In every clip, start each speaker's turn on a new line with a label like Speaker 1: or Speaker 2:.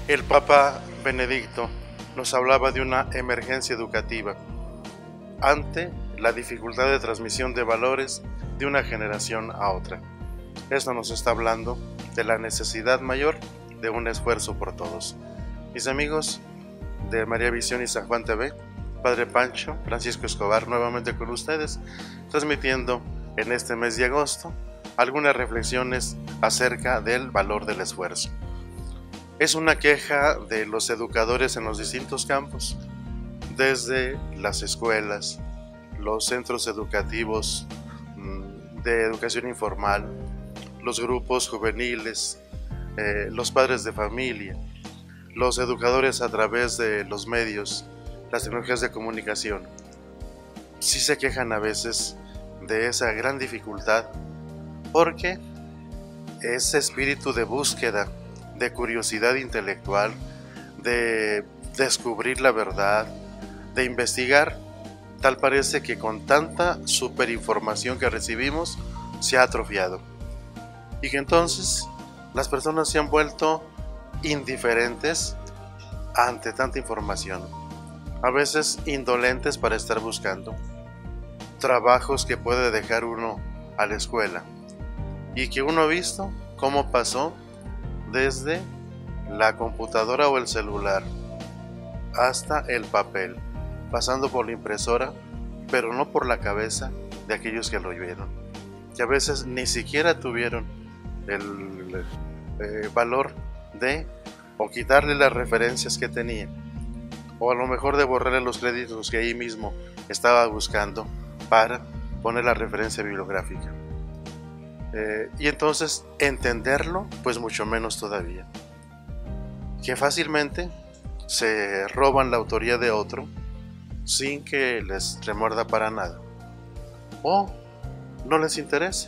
Speaker 1: El Papa Benedicto nos hablaba de una emergencia educativa ante la dificultad de transmisión de valores de una generación a otra. Esto nos está hablando de la necesidad mayor de un esfuerzo por todos. Mis amigos de María Visión y San Juan TV, Padre Pancho, Francisco Escobar, nuevamente con ustedes, transmitiendo en este mes de agosto algunas reflexiones acerca del valor del esfuerzo. Es una queja de los educadores en los distintos campos, desde las escuelas, los centros educativos de educación informal, los grupos juveniles, los padres de familia, los educadores a través de los medios, las tecnologías de comunicación. Sí se quejan a veces de esa gran dificultad porque ese espíritu de búsqueda, de curiosidad intelectual, de descubrir la verdad, de investigar, tal parece que con tanta superinformación que recibimos se ha atrofiado y que entonces las personas se han vuelto indiferentes ante tanta información, a veces indolentes para estar buscando trabajos que puede dejar uno a la escuela y que uno ha visto cómo pasó desde la computadora o el celular hasta el papel, pasando por la impresora, pero no por la cabeza de aquellos que lo vieron, que a veces ni siquiera tuvieron el valor de o quitarle las referencias que tenía, o a lo mejor de borrarle los créditos que ahí mismo estaba buscando para poner la referencia bibliográfica. Y entonces entenderlo, pues mucho menos todavía. Que fácilmente se roban la autoría de otro sin que les remuerda para nada, o no les interesa.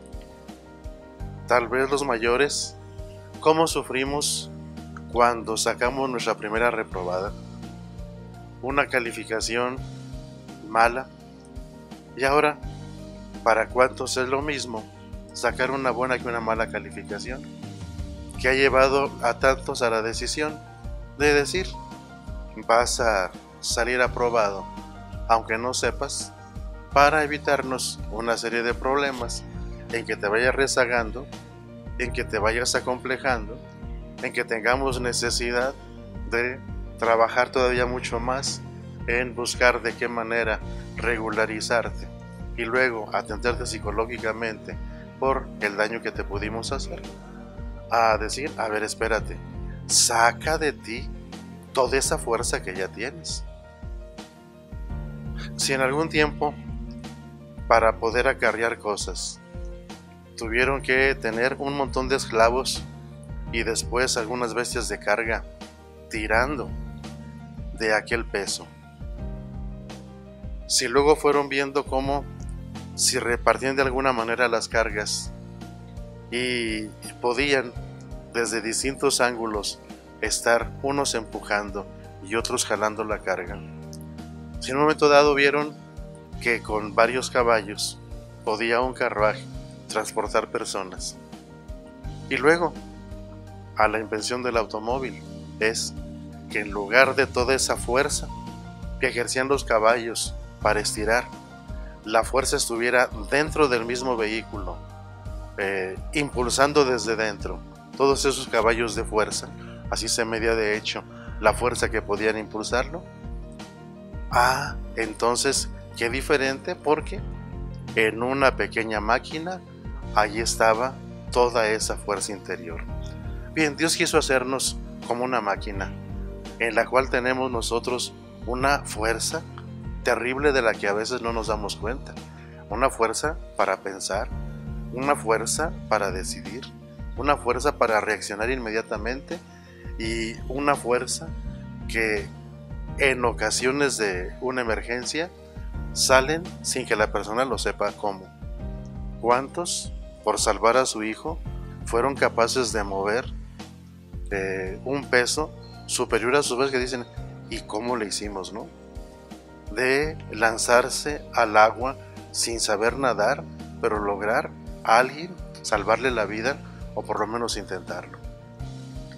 Speaker 1: Tal vez los mayores, ¿cómo sufrimos cuando sacamos nuestra primera reprobada? Una calificación mala. Y ahora, ¿para cuántos es lo mismo sacar una buena que una mala calificación? Que ha llevado a tantos a la decisión de decir, vas a salir aprobado, aunque no sepas, para evitarnos una serie de problemas en que te vayas rezagando, en que te vayas acomplejando, en que tengamos necesidad de trabajar todavía mucho más en buscar de qué manera regularizarte y luego atenderte psicológicamente por el daño que te pudimos hacer, a decir, a ver, espérate, saca de ti toda esa fuerza que ya tienes. Si en algún tiempo, para poder acarrear cosas, tuvieron que tener un montón de esclavos y después algunas bestias de carga tirando de aquel peso, si luego fueron viendo cómo si repartían de alguna manera las cargas y podían desde distintos ángulos estar unos empujando y otros jalando la carga, si en un momento dado vieron que con varios caballos podía un carruaje transportar personas, y luego a la invención del automóvil es que en lugar de toda esa fuerza que ejercían los caballos para estirar, la fuerza estuviera dentro del mismo vehículo, impulsando desde dentro todos esos caballos de fuerza. Así se medía de hecho la fuerza que podían impulsarlo. Entonces qué diferente, porque en una pequeña máquina allí estaba toda esa fuerza interior. Bien, Dios quiso hacernos como una máquina en la cual tenemos nosotros una fuerza terrible de la que a veces no nos damos cuenta, una fuerza para pensar, una fuerza para decidir, una fuerza para reaccionar inmediatamente y una fuerza que en ocasiones de una emergencia salen sin que la persona lo sepa cómo. ¿Cuántos, por salvar a su hijo, fueron capaces de mover un peso superior a su vez, que dicen, ¿y cómo le hicimos, no? De lanzarse al agua sin saber nadar, pero lograr a alguien salvarle la vida, o por lo menos intentarlo.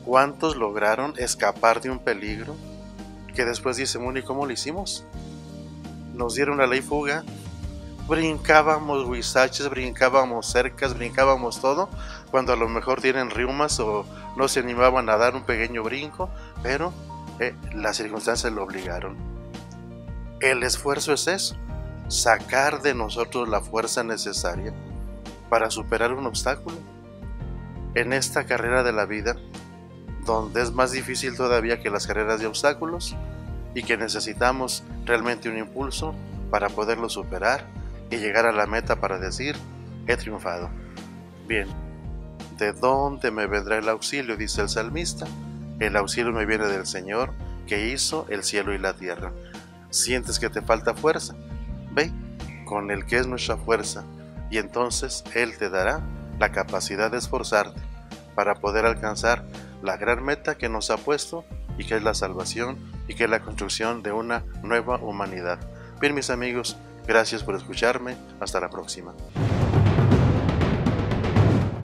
Speaker 1: ¿Cuántos lograron escapar de un peligro que después dicen, bueno, ¿y cómo lo hicimos? Nos dieron la ley fuga, brincábamos huizaches, brincábamos cercas, brincábamos todo, cuando a lo mejor tienen riumas o no se animaban a dar un pequeño brinco, pero las circunstancias lo obligaron. El esfuerzo es eso, sacar de nosotros la fuerza necesaria para superar un obstáculo. En esta carrera de la vida, donde es más difícil todavía que las carreras de obstáculos y que necesitamos realmente un impulso para poderlo superar y llegar a la meta para decir, he triunfado. Bien, ¿de dónde me vendrá el auxilio?, dice el salmista. El auxilio me viene del Señor, que hizo el cielo y la tierra. ¿Sientes que te falta fuerza? Ve con el que es nuestra fuerza, y entonces Él te dará la capacidad de esforzarte para poder alcanzar la gran meta que nos ha puesto y que es la salvación y que es la construcción de una nueva humanidad. Bien, mis amigos, gracias por escucharme. Hasta la próxima.